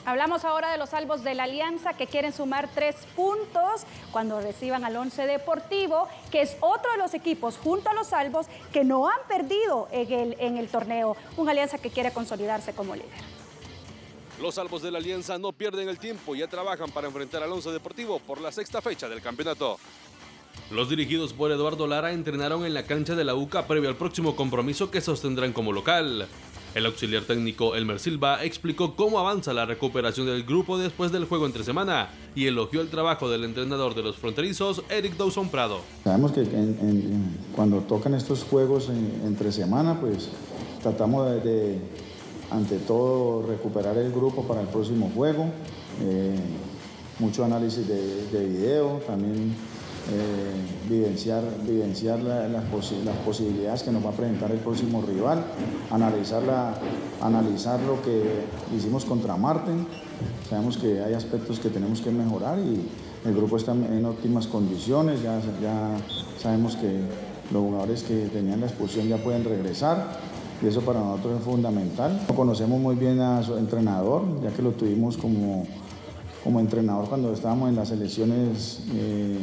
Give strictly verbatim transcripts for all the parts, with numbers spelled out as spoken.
Hablamos ahora de los salvos de la Alianza que quieren sumar tres puntos cuando reciban al Once Deportivo, que es otro de los equipos junto a los salvos que no han perdido en el, en el torneo. Una Alianza que quiere consolidarse como líder. Los salvos de la Alianza no pierden el tiempo y ya trabajan para enfrentar al Once Deportivo por la sexta fecha del campeonato. Los dirigidos por Eduardo Lara entrenaron en la cancha de la U C A previo al próximo compromiso que sostendrán como local. El auxiliar técnico Elmer Silva explicó cómo avanza la recuperación del grupo después del juego entre semana y elogió el trabajo del entrenador de los fronterizos, Eric Dawson Prado. Sabemos que en, en, cuando tocan estos juegos en, entre semana, pues tratamos de, de, ante todo, recuperar el grupo para el próximo juego. Eh, mucho análisis de, de video, también Eh, vivenciar, vivenciar la, las, posi las posibilidades que nos va a presentar el próximo rival, analizar, la, analizar lo que hicimos contra Marten. Sabemos que hay aspectos que tenemos que mejorar y el grupo está en óptimas condiciones, ya, ya sabemos que los jugadores que tenían la expulsión ya pueden regresar y eso para nosotros es fundamental. Conocemos muy bien a su entrenador, ya que lo tuvimos como, como entrenador cuando estábamos en las selecciones eh,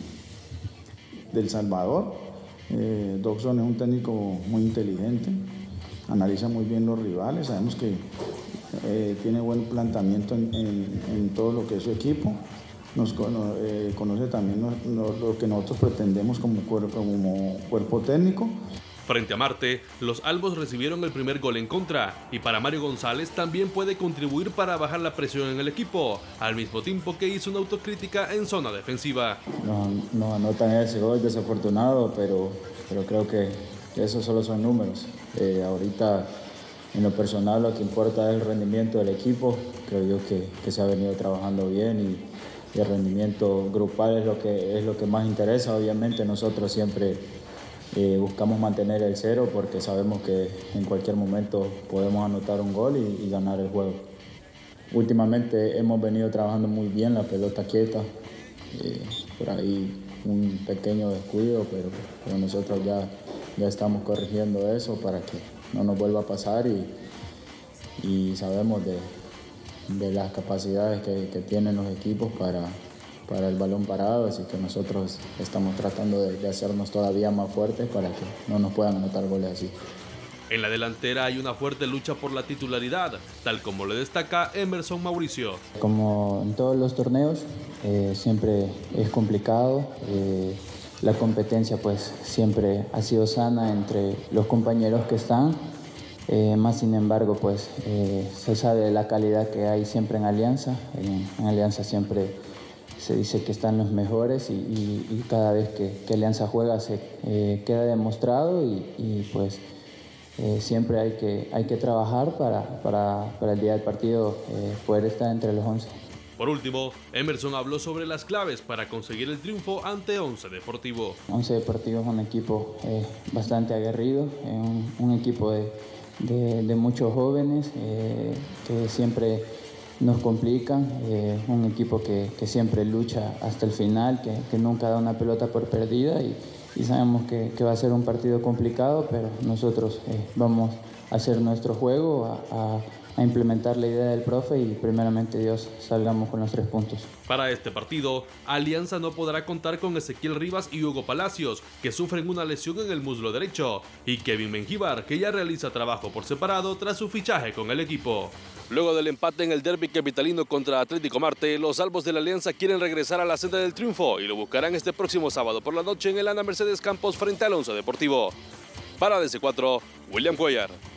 del Salvador. Eh, Dawson es un técnico muy inteligente, analiza muy bien los rivales, sabemos que eh, tiene buen planteamiento en, en, en todo lo que es su equipo, nos cono, eh, conoce también lo, lo, lo que nosotros pretendemos como cuerpo, como cuerpo técnico. Frente a Marte, los albos recibieron el primer gol en contra y para Mario González también puede contribuir para bajar la presión en el equipo, al mismo tiempo que hizo una autocrítica en zona defensiva. No, no anotan ese gol desafortunado, pero, pero creo que esos solo son números. Eh, ahorita, en lo personal, lo que importa es el rendimiento del equipo. Creo yo que, que se ha venido trabajando bien y, y el rendimiento grupal es lo que, es lo que más interesa. Obviamente nosotros siempre Eh, buscamos mantener el cero porque sabemos que en cualquier momento podemos anotar un gol y, y ganar el juego. Últimamente hemos venido trabajando muy bien la pelota quieta, eh, por ahí un pequeño descuido, pero, pero nosotros ya, ya estamos corrigiendo eso para que no nos vuelva a pasar y, y sabemos de, de las capacidades que, que tienen los equipos para para el balón parado, así que nosotros estamos tratando de, de hacernos todavía más fuertes para que no nos puedan anotar goles así. En la delantera hay una fuerte lucha por la titularidad, tal como le destaca Emerson Mauricio. Como en todos los torneos, eh, siempre es complicado, eh, la competencia pues siempre ha sido sana entre los compañeros que están, eh, más sin embargo pues eh, se sabe la calidad que hay siempre en Alianza, en, en Alianza siempre se dice que están los mejores y, y, y cada vez que, que Alianza juega se eh, queda demostrado y, y pues eh, siempre hay que, hay que trabajar para, para, para el día del partido eh, poder estar entre los once. Por último, Emerson habló sobre las claves para conseguir el triunfo ante Once Deportivo. Once Deportivo es un equipo eh, bastante aguerrido, eh, un, un equipo de, de, de muchos jóvenes eh, que siempre nos complican, eh, un equipo que, que siempre lucha hasta el final, que, que nunca da una pelota por perdida y, y sabemos que, que va a ser un partido complicado, pero nosotros eh, vamos a hacer nuestro juego, a, a, a implementar la idea del profe y primeramente Dios salgamos con los tres puntos. Para este partido, Alianza no podrá contar con Ezequiel Rivas y Hugo Palacios, que sufren una lesión en el muslo derecho, y Kevin Mengíbar, que ya realiza trabajo por separado tras su fichaje con el equipo. Luego del empate en el derbi capitalino contra Atlético Marte, los salvos de la Alianza quieren regresar a la senda del triunfo y lo buscarán este próximo sábado por la noche en el Ana Mercedes Campos frente al Once Deportivo. Para D C cuatro, William Cuellar.